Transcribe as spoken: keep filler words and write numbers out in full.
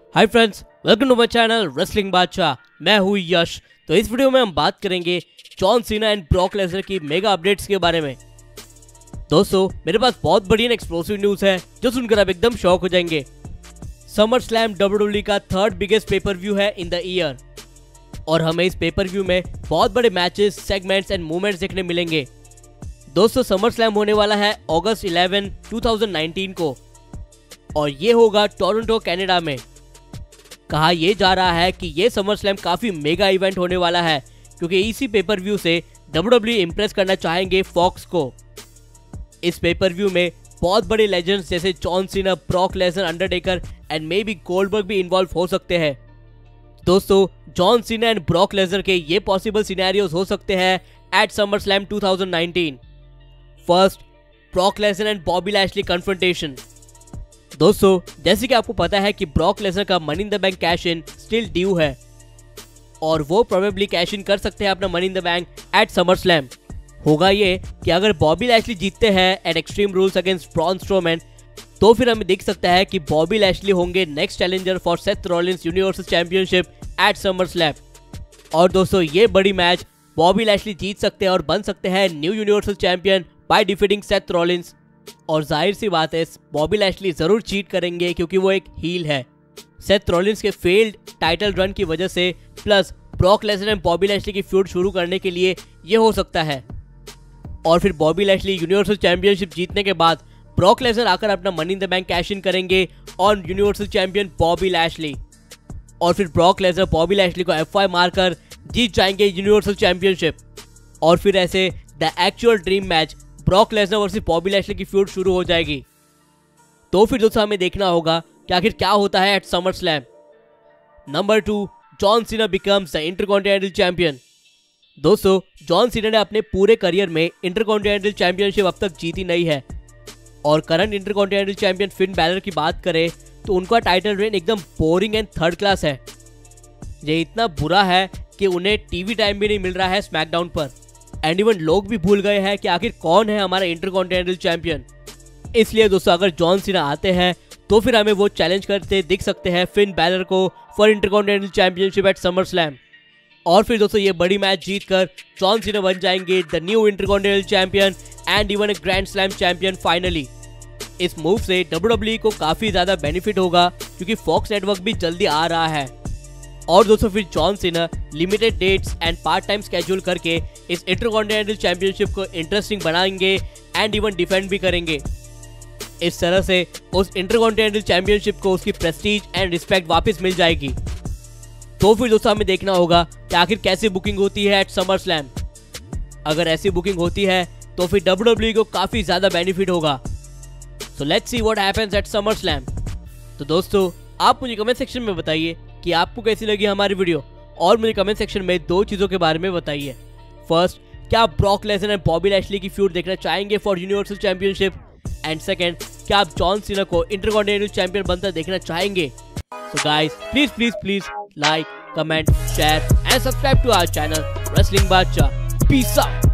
Hi friends, welcome to my channel wrestling Badshah. मैं हूँ यश। तो इस वीडियो में हम बात करेंगे John Cena and Brock Lesnar की मेगा अपडेट्स के बारे में। दोस्तों, मेरे पास बहुत बड़ी एंड एक्सप्लोसिव न्यूज़ है जो सुनकर आप एकदम शॉक हो जाएंगे। Summer Slam W W E का थर्ड बिगेस्ट पेपर व्यू है इन द ईयर और हमें इस पेपर व्यू में बहुत बड़े मैचेस, सेगमेंट्स एंड मूवमेंट्स देखने मिलेंगे। दोस्तों, समर स्लैम होने वाला है August eleven two thousand nineteen को और ये होगा टोरंटो कनाडा में। कहा यह जा रहा है कि ये समर स्लैम काफी मेगा इवेंट होने वाला है क्योंकि इसी पेपर व्यू से डब्ल्यू डब्ल्यू ई इंप्रेस करना चाहेंगे फॉक्स को। इस पेपर व्यू में बहुत बड़े लेजेंड्स जैसे John Cena, Brock Lesnar, Undertaker and may be Goldberg भी इन्वॉल्व हो सकते हैं। दोस्तों, जॉन सीना एंड ब्रॉक लेसनर के ये पॉसिबल सिनेरियोज हो सकते हैं at Summer Slam two thousand nineteen. First, Brock Lesnar and Bobby Lashley confrontation. दोस्तों, जैसे कि आपको पता है कि ब्रॉक लेसनर का money in the bank cash in still due है और वो प्रोबेबली कैश इन कर सकते हैं अपना money in the bank at Summer Slam. होगा ये कि अगर बॉबी लैशली जीतते हैं at Extreme Rules against Braun Strowman तो फिर हमें दिख सकता है कि बॉबी लैशली होंगे next challenger for Seth Rollins universal championship at Summer Slam. और दोस्तों, ये बड़ी मैच बॉबी लैशली जीत सकते हैं और बन सकते हैं new universal champion by defeating Seth Rollins. और जाहिर सी बात है, बॉबी लैशली जरूर चीट करेंगे क्योंकि वो एक हील है। सेथ रॉलिन्स के फेल्ड टाइटल रन की वजह से plus Brock Lesnar and Bobby Lashley की फ्यूड शुरू करने के लिए ये हो सकता है। और फिर बॉबी लैशली यूनिवर्सल चैंपियनशिप जीतने के बाद ब्रॉक लेसनर आकर अपना money in the bank cash in करेंगे on universal champion Bobby Lashley और फिर ब्रॉक लेसनर बॉबी लैशली को एफ आई मारकर जीत जाएंगे यूनिवर्सल चैंपियनशिप। और फिर ऐसे the actual dream match Brock Lesnar versus Bobby Lashley की फ्यूड शुरू हो जाएगी। तो फिर दोस्तों, हमें देखना होगा कि आखिर क्या होता है at Summer Slam. Number two, John Cena becomes the intercontinental champion. दोस्तों, जॉन सीना ने अपने पूरे करियर में इंटरकॉन्टिनेंटल चैंपियनशिप अब तक जीती नहीं है और current intercontinental champion Finn Balor की बात करें तो उनका टाइटल रेन एकदम बोरिंग एंड थर्ड क्लास है। ये इतना बुरा है कि उन्हें टीवी टाइम भी नहीं मिल रहा है स्मैकडाउन पर एंड इवन लोग भी भूल गए हैं कि आखिर कौन है हमारा इंटरकॉन्टिनेंटल चैंपियन। इसलिए दोस्तों, अगर जॉन सीना आते हैं तो फिर हमें वो चैलेंज करते दिख सकते हैं फिन बैलर को for intercontinental championship at Summer Slam. और फिर दोस्तों, ये बड़ी मैच जीतकर जॉन सीना बन जाएंगे the new intercontinental champion and even a grand slam champion finally. इस मूव से डब्ल्यू डब्ल्यू ई को काफी ज्यादा बेनिफिट होगा क्योंकि फॉक्स नेटवर्क भी जल्दी आ रहा है। और दोस्तों, फिर John Cena limited dates and part time schedule करके इस इंटरकॉन्टिनेंटल चैंपियनशिप को इंटरेस्टिंग बनाएंगे एंड इवन डिफेंड भी करेंगे। इस तरह से उस इंटरकॉन्टिनेंटल चैंपियनशिप को उसकी प्रेस्टीज एंड रिस्पेक्ट वापस मिल जाएगी। तो फिर दोस्तों, हमें देखना होगा कि आखिर कैसी बुकिंग होती है एट समर स्लैम। अगर ऐसी बुकिंग होती है तो फिर डब्ल्यू डब्ल्यू ई को काफी ज्यादा बेनिफिट होगा। So let's see what happens at Summer Slam. तो दोस्तों, आप मुझे कमेंट सेक्शन में बताइए कि आपको कैसी लगी हमारी वीडियो और मुझे कमेंट सेक्शन में दो चीजों के बारे में बताइए। फर्स्ट, क्या आप Brock Lesnar and Bobby Lashley की फ्यूड देखना चाहेंगे for universal championship and second, क्या आप जॉन सीना को इंटरकॉन्टिनेंटल चैंपियन बनता देखना चाहेंगे। So guys, please please please like, comment, share and subscribe to our channel wrestling Badshah. Peace out.